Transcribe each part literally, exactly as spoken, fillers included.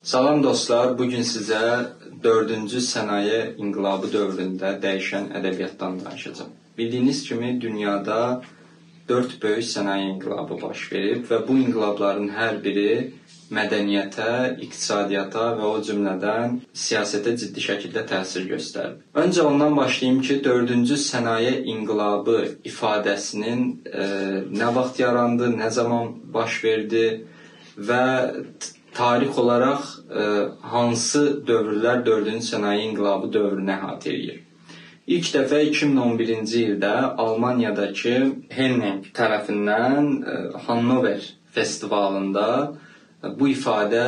Salam dostlar, bugün sizə dördüncü sənaye inqilabı dövründə dəyişən ədəbiyyatdan danışacağım. Bildiyiniz kimi dünyada dörd böyük sənaye inqilabı baş verib və bu inqilabların hər biri mədəniyyətə, iqtisadiyyata və o cümlədən siyasətə ciddi şəkildə təsir göstərib. Öncə ondan başlayayım ki, dördüncü sənaye inqilabı ifadəsinin e, nə vaxt yarandı, nə zaman baş verdi və tarix olaraq e, hansı dövrlər dördüncü sənaye inqilabı dövrünü əhatə edir. İlk dəfə iki min on birinci ildə Almaniyadakı Henning tərəfindən e, Hannover festivalında e, bu ifadə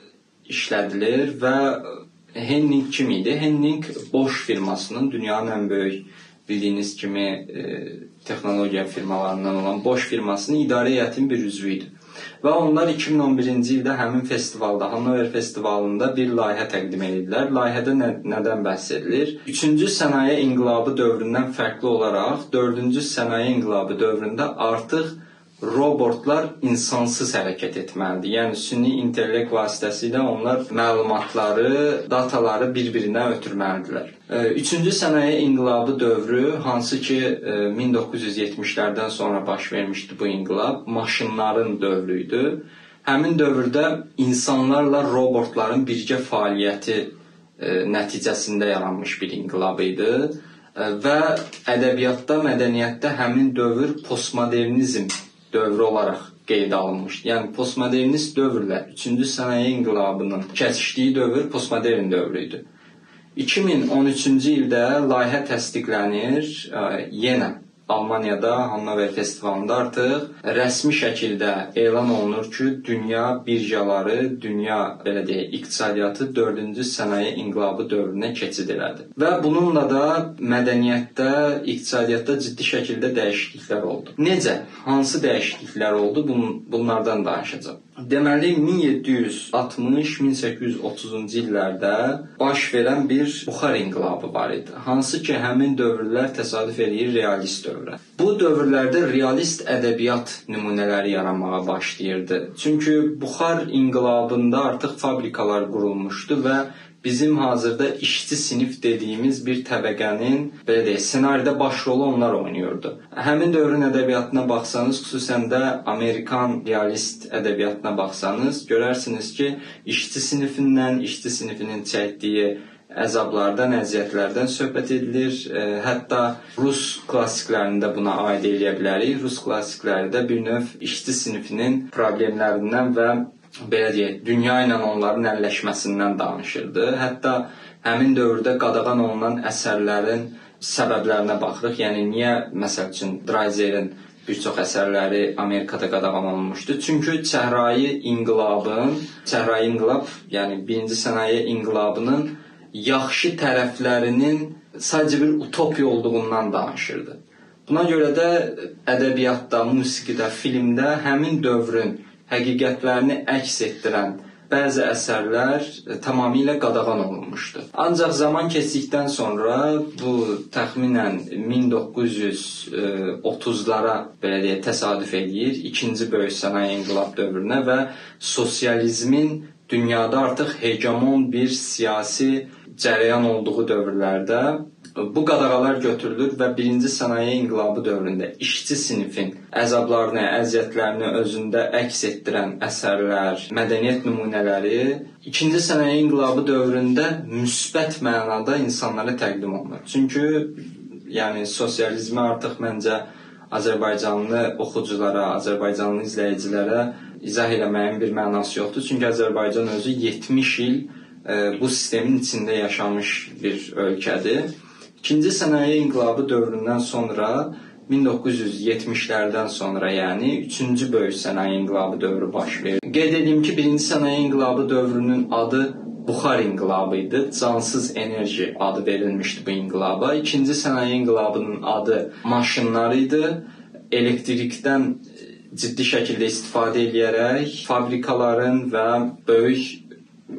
işlədilir və Henning kim idi? Henning Bosch firmasının dünyanın ən böyük bildiyiniz kimi e, texnologiya firmalarından olan Bosch firmasının idarə heyətinin bir üzvü idi. Və onlar iki min on birinci ildə həmin festivalda, Hannover festivalında bir layihə təqdim edildilər. Layihədə nə, nədən bəhs edilir? Üçüncü sənaye inqilabı dövründən fərqli olaraq, dördüncü sənaye inqilabı dövründə artıq robotlar insansız hərəkət etməlidir. Yəni süni intellekt vasitəsilə onlar məlumatları, dataları bir-birinə ötürməlidirlər. Üçüncü sənaye inqilabı dövrü, hansı ki min doqquz yüz yetmişlərdən sonra baş vermişdi bu inqilab, maşınların dövrü idi. Həmin dövrdə insanlarla robotların birgə fəaliyyəti nəticəsində yaranmış bir inqilab idi. Və ədəbiyyatda, mədəniyyətdə həmin dövr postmodernizm dövrü olaraq qeydə alınmışdı. Yəni postmodernist dövrlə üçüncü sənaye inqilabının kəsişdiyi dövr postmodern dövrü idi. iki min on üçüncü ildə layihə təsdiqlənir. Yenə Almaniyada Hannover festivalında artıq rəsmi şəkildə elan olunur ki, dünya birjaları, dünya belə deyək, iqtisadiyyatı dördüncü sənaye inqilabı dövrünə keçid elədi. Və bununla da mədəniyyətdə, iqtisadiyyatda ciddi şəkildə dəyişikliklər oldu. Necə? Hansı dəyişikliklər oldu? Bunlardan danışacağım. Deməli, min yeddi yüz altmış min səkkiz yüz otuzuncu illərdə baş verən bir buxar inqilabı var idi. Hansı ki, həmin dövrlər təsadüf eləyir realist dövrə. Bu dövrlərdə realist ədəbiyyat nümunələri yaranmağa başlayırdı. Çünki buxar inqilabında artıq fabrikalar qurulmuşdu və bizim hazırda işçi sinif dediyimiz bir təbəqənin, belə deyək, ssenaridə baş rolu onlar oynuyordu. Həmin dövrün ədəbiyyatına baxsanız, xüsusən də Amerikan realist ədəbiyyatına baxsanız, görərsiniz ki, işçi sinifindən, işçi sinifinin çəkdiyi əzablardan, əziyyətlərdən söhbət edilir. Hətta Rus klassiklərində buna aid eləyə bilərik. Rus klassiklərdə bir növ işçi sinifinin problemlərindən və belə deyək, dünya ilə onların əlləşməsindən danışırdı. Hətta həmin dövrdə qadağan olunan əsərlərin səbəblərinə baxırıq. Yəni, niyə, məsəl üçün, Dreiser'in bir çox əsərləri Amerikada qadağan olunmuşdu? Çünki çəhrayı inqilabın, çəhrayı inqilab, yəni birinci sənaye inqilabının yaxşı tərəflərinin sadəcə bir utopiya olduğundan danışırdı. Buna görə də ədəbiyyatda, musiqidə, filmdə həmin dövrün həqiqətlərini əks etdirən bəzi əsərlər tamamilə qadağan olunmuşdu. Ancaq zaman keçdikdən sonra bu təxminən min doqquz yüz otuzlara belə deyək, təsadüf edir ikinci böyük sənaye inqilab dövrünə və sosializmin dünyada artıq hegemon bir siyasi cərəyan olduğu dövrlərdə bu qadağalar götürülür və birinci sənaye inqilabı dövründə işçi sinifin əzablarını, əziyyətlərini özündə əks etdirən əsərlər, mədəniyyət nümunələri ikinci sənaye inqilabı dövründə müsbət mənada insanlara təqdim olunur. Çünki yəni sosializmi artıq məncə Azərbaycanlı oxuculara, Azərbaycanlı izləyicilərə izah eləməyin bir mənası yoxdur. Çünki Azərbaycan özü yetmiş il e, bu sistemin içində yaşamış bir ölkədir. İkinci sənaye inqilabı dövründən sonra min doqquz yüz yetmişlərdən sonra, yəni üçüncü böyük sənaye inqilabı dövrü baş verir. Qeyd edeyim ki, birinci sənaye inqilabı dövrünün adı buxar inqilabı idi. Cansız enerji adı verilmişdi bu inqilaba. İkinci sənaye inqilabının adı maşınlar idi. Elektrikdən ciddi şəkildə istifadə edərək fabrikaların və böyük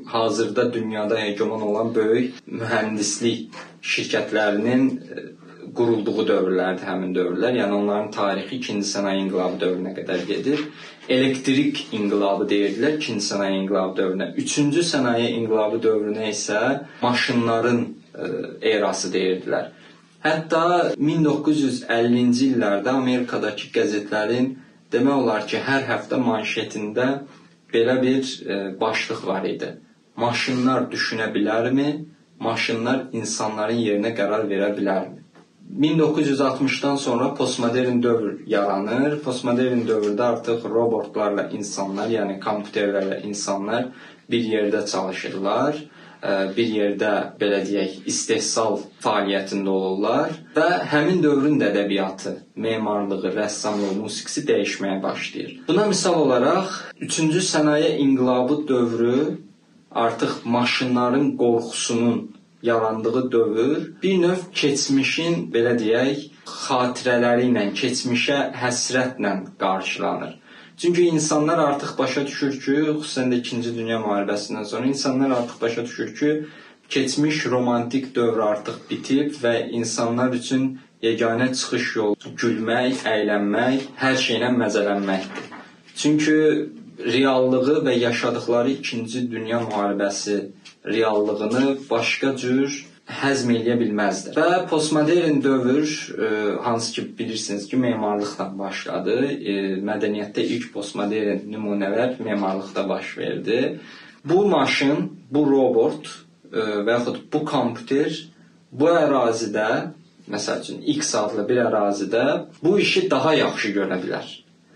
hazırda dünyada hegemon olan böyük mühəndislik şirkətlərinin qurulduğu dövrlərdir həmin dövrlər. Yəni onların tarixi ikinci sənaye inqilabı dövrünə qədər gedir. Elektrik inqilabı deyirdilər ikinci sənaye inqilabı dövrünə. Üçüncü sənaye inqilabı dövrünə isə maşınların erası deyirdilər. Hətta min doqquz yüz əllinci illərdə Amerikadakı qəzetlərin demək olar ki, hər həftə manşetində belə bir başlıq var idi. Maşınlar düşünə bilərmi? Maşınlar insanların yerinə qərar verə bilərmi? min doqquz yüz altmışdan sonra postmodern dövr yaranır. Postmodern dövrdə artıq robotlarla insanlar, yəni kompüterlərlə insanlar bir yerdə çalışırlar. Bir yerdə, belə deyək, istehsal fəaliyyətində olurlar və həmin dövrün də ədəbiyyatı, memarlığı, rəssamlığı, musiqisi dəyişməyə başlayır. Buna misal olaraq, üçüncü sənaye inqilabı dövrü artıq maşınların qorxusunun yarandığı dövr bir növ keçmişin, belə deyək, xatirələri ilə, keçmişə həsrətlə qarşılanır. Çünki insanlar artıq başa düşür ki, xüsusən də ikinci Dünya müharibəsindən sonra insanlar artıq başa düşür ki, keçmiş romantik dövr artıq bitib və insanlar üçün yeganə çıxış yolu gülmək, əylənmək, hər şeylə məzələnməkdir. Çünki reallığı və yaşadıkları ikinci Dünya müharibəsi reallığını başqa cür həzm eləyə bilməzdir. Və postmodern dövr, hansı ki bilirsiniz ki, memarlıqla başladı. Mədəniyyətdə ilk postmodern nümunələr memarlıqda baş verdi. Bu maşın, bu robot və yaxud bu kompüter bu ərazidə, məsəl üçün X adlı bir ərazidə bu işi daha yaxşı görə bilər.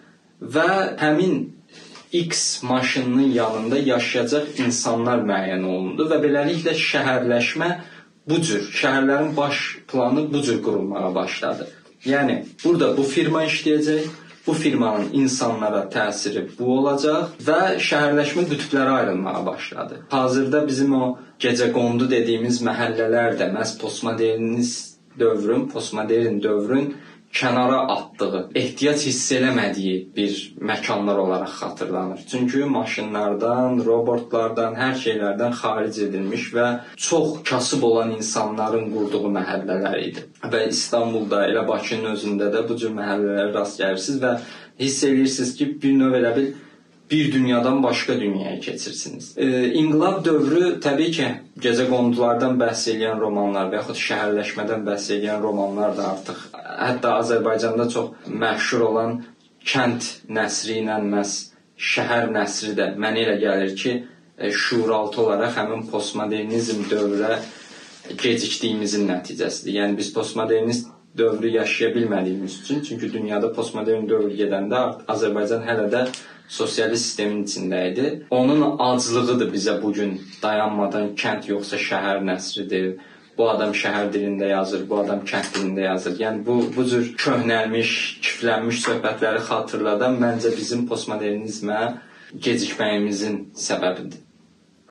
Və həmin X maşınının yanında yaşayacaq insanlar müəyyən olundu və beləliklə şəhərləşmə bu cür, şəhərlərin baş planı bu cür qurulmağa başladı. Yəni, burada bu firma işləyəcək, bu firmanın insanlara təsiri bu olacaq və şəhərləşmə qütblərə ayrılmağa başladı. Hazırda bizim o gecəqondu dediyimiz məhəllələr də məhz postmodernist dövrün, postmodern dövrün kənara atdığı, ehtiyac hiss eləmədiyi bir məkanlar olaraq xatırlanır. Çünki maşınlardan, robotlardan, hər şeylərdən xaric edilmiş və çox kasıb olan insanların qurduğu məhəllələr idi. Və İstanbulda, elə Bakının özündə də bu cür məhəllələrə rast gəlirsiniz və hiss edirsiniz ki, bir növ elə bil bir dünyadan başqa dünyaya keçirsiniz. E, İnqilab dövrü təbii ki, gecəqondulardan bəhs edən romanlar və yaxud şəhərləşmədən bəhs edən romanlar da artıq, hətta Azərbaycanda çox məşhur olan kənd nəsri ilə məhz şəhər nəsri də mənə elə gəlir ki, e, şuuraltı olaraq həmin postmodernizm dövrə gecikdiyimizin nəticəsidir. Yəni biz postmodernist dövrü yaşaya bilmədiyimiz üçün, çünki dünyada postmodern dövr gedəndə Azərbaycan hələ də sosialist sistemin içində idi. Onun aclığıdır bizə bugün dayanmadan kənd yoxsa şəhər nəsridir. Bu adam şəhər dilində yazır, bu adam kənd dilində yazır. Yəni bu bu cür köhnəlmiş, kiflənmiş söhbətləri xatırladan məncə bizim postmodernizmə gecikməyimizin səbəbidir.